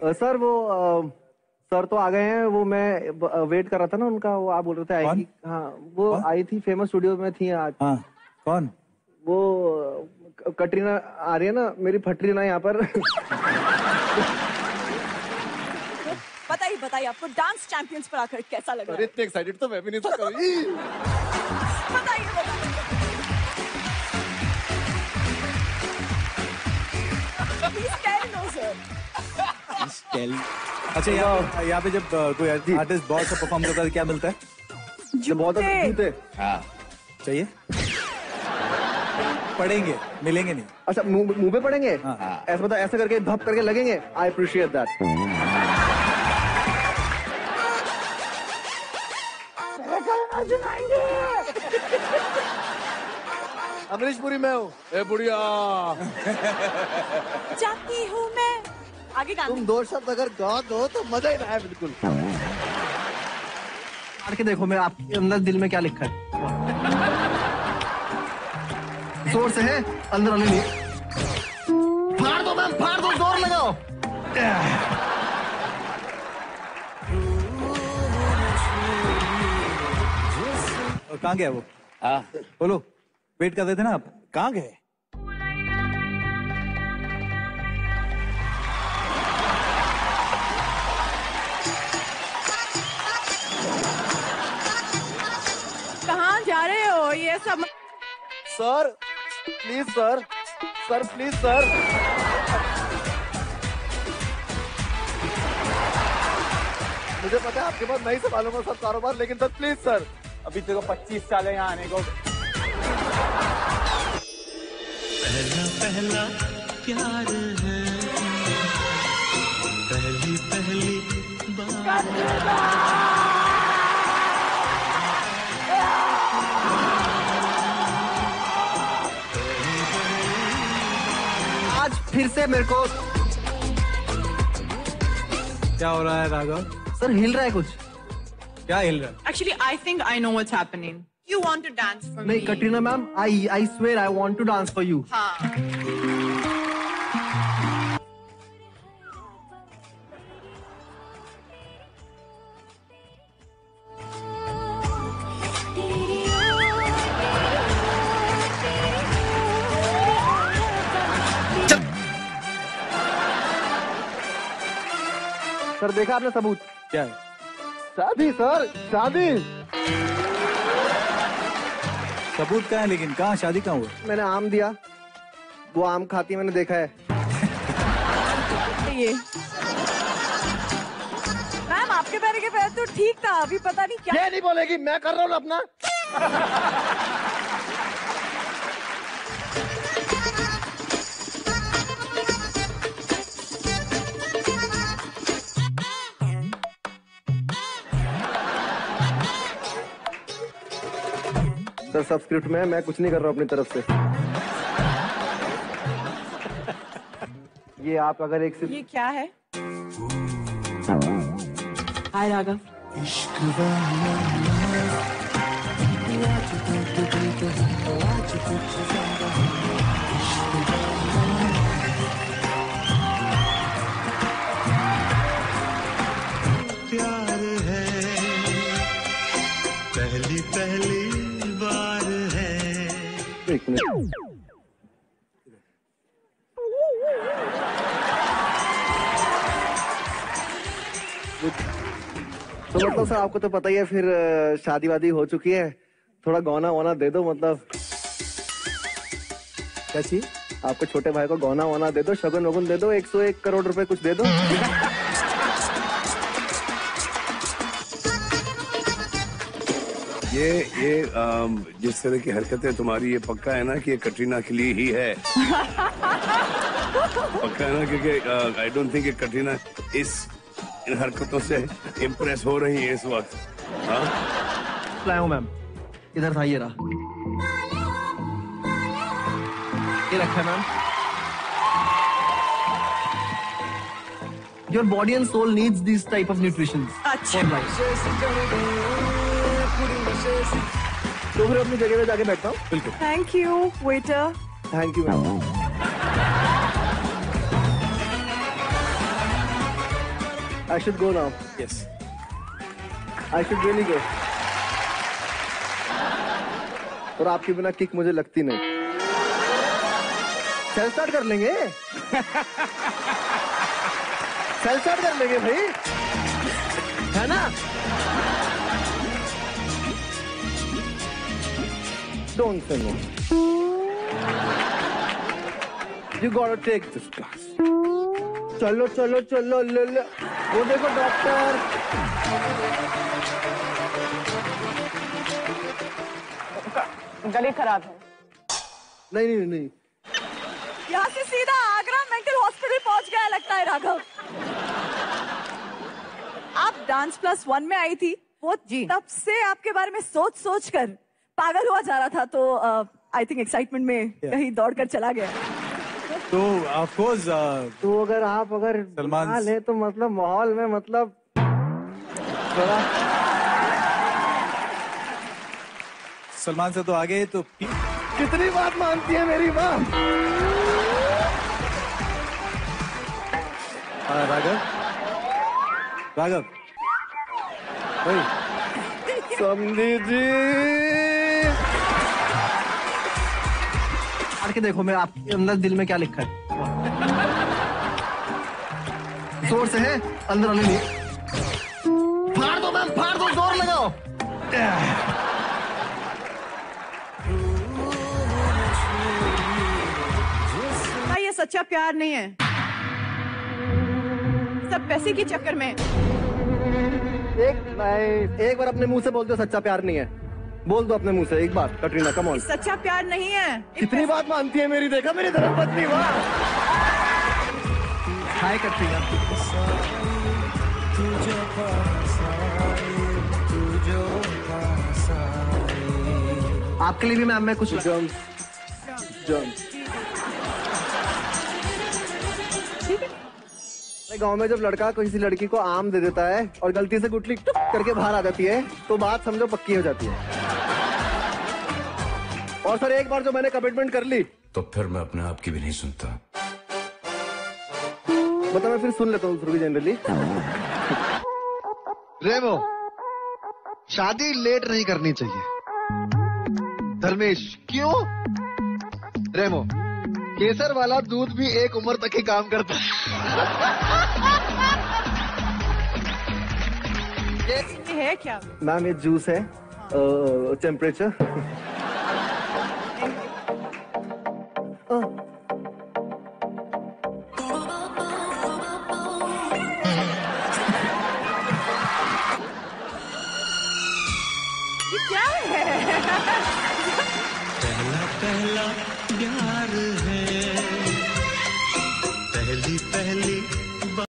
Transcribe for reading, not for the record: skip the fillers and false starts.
Sir वो sir तो आ गए हैं, वो मैं वेट कर रहा था ना उनका, वो आप बोल रहे थे आएगी। हाँ वो आई थी, फेमस स्टूडियो में थी आज। हाँ कौन? वो कटरीना आ रही है ना, मेरी फटरी ना यहाँ पर। बताइए आपको डांस चैंपियंस पर आकर कैसा लगा? अरे इतने एक्साइटेड तो मैं भी नहीं था कभी। बताइए। अच्छा यहाँ पे जब कोई आर्टिस्ट बहुत सा परफॉर्म करता है क्या मिलता है? जूते। हाँ चाहिए, पड़ेंगे, मिलेंगे नहीं। अच्छा मुंह पे पड़ेंगे? हाँ। ऐसा मतलब ऐसा करके धप करके लगेंगे। I appreciate that. Amrish Puri मैं हूँ। ए बुढ़िया जाती हूँ मैं। आगे गाना। तुम 2 शब्द अगर गा दो तो मजा ही ना है बिल्कुल। मार के देखो मैं आपके अंदर दिल में क्या लिखा है। जोर से है, अंदर वाले नहीं। फाड़ दो मैम, फाड़ दो, जोर लगाओ। कहाँ गया वो? हाँ बोलो, वेट कर रहे थे ना आप, कहाँ गए? कहाँ जा रहे हो ये सब? Sir please sir, sir please sir. मुझे पता है आपके पास नहीं संभालूंगा सब कारोबार, लेकिन सर प्लीज सर। अभी तेरे को 25 साल है यहाँ आने को। पहला पहला प्यार है, पहली पहली बात। आज फिर से मेरे को क्या हो रहा है राघव? सर हिल रहा है कुछ। क्या हिल रहा है? Actually, I think I know what's happening. You want to dance for नहीं me? Katrina ma'am, I swear I want to dance for you. हाँ. सर देखा आपने सबूत? क्या है? शादी सर, शादी। सबूत कहाँ है लेकिन? कहाँ शादी कहाँ हुआ? मैंने आम दिया, वो आम खाती मैंने देखा है। ये मैम आपके पैर के पैर तो ठीक था, अभी पता नहीं क्या। ये नहीं बोलेगी, मैं कर रहा हूँ अपना। सर सब स्क्रिप्ट में, मैं कुछ नहीं कर रहा हूँ अपनी तरफ से। ये आप अगर एक ये क्या है? हाय राघव। प्यार है, पहली पहली बार है। एक मिनट। तो मतलब सर आपको तो पता ही है, फिर शादी वादी हो चुकी है, थोड़ा गौना वौना दे दो। मतलब क्या चीज? आपको छोटे भाई को गौना वौना दे दो, शगुन वगुन दे दो, 101 करोड़ रुपए कुछ दे दो। ये जिस तरह की हरकतें तुम्हारी, ये पक्का है ना कि ये कटरीना के लिए ही है? पक्का है ना? क्योंकि आई डोंट थिंक कटरीना इन हरकतों से इम्प्रेस हो रही है इस वक्त। हाँ लाया हूँ मैम, इधर था, ये रहा, ये रखा है ma'am. Your body and soul needs these type of nutrition. अच्छा। तो फिर अपनी जगह पे जाके बैठता हूँ। बिल्कुल। Thank you waiter. Thank you ma'am. I should go now. Yes. I should really go. और आपके बिना किक मुझे लगती नहीं. सेल्फ स्टार्ट कर लेंगे. सेल्फ स्टार्ट कर लेंगे भाई, है ना? Don't say no. You gotta take this class. चलो चलो चलो ले ले. वो देखो डॉक्टर. गले खराब है। नहीं नहीं नहीं. यहाँ से सीधा आगरा मेंटल हॉस्पिटल पहुंच गया लगता है राघव। आप डांस प्लस 1 में आई थी, वो जी। तब से आपके बारे में सोच सोच कर पागल हुआ जा रहा था, तो आई थिंक एक्साइटमेंट में कहीं दौड़ कर चला गया। तो ऑफ कोर्स तो अगर आप सलमान हाल है तो मतलब माहौल में मतलब थोड़ा सलमान से तो आगे तो कितनी बात मानती है मेरी माँ। राघव राघव समझी जी पढ़ के देखो मैं आपके अंदर दिल में क्या लिखा है। जोर से है अंदर अंदर नहीं। फाड़ दो मैम, फाड़ दो, जोर लगाओ। ये सच्चा प्यार नहीं है, सब पैसे के चक्कर में। एक बार अपने मुंह से बोल दो सच्चा प्यार नहीं है। बोल दो अपने मुंह से एक बार, कटरीना कम ऑन। सच्चा प्यार नहीं है। कितनी बात मानती है मेरी, देखा मेरी तरफ पत्नी। वाह हाय कटरीना। आपके लिए भी मैम मैं कुछ जर्म्स गांव में जब लड़का किसी लड़की को आम दे देता है और गलती से गुठली टुक करके बाहर आ जाती है तो बात समझो पक्की हो जाती है। और सर एक बार जो मैंने कमिटमेंट कर ली तो फिर मैं अपने आप की भी नहीं सुनता। मतलब मैं फिर सुन लेता हूँ भी जनरली। रेमो, शादी लेट नहीं करनी चाहिए। धर्मेश क्यों? रेमो, केसर वाला दूध भी एक उम्र तक ही काम करता है। ये है क्या? मैम ये जूस है टेम्परेचर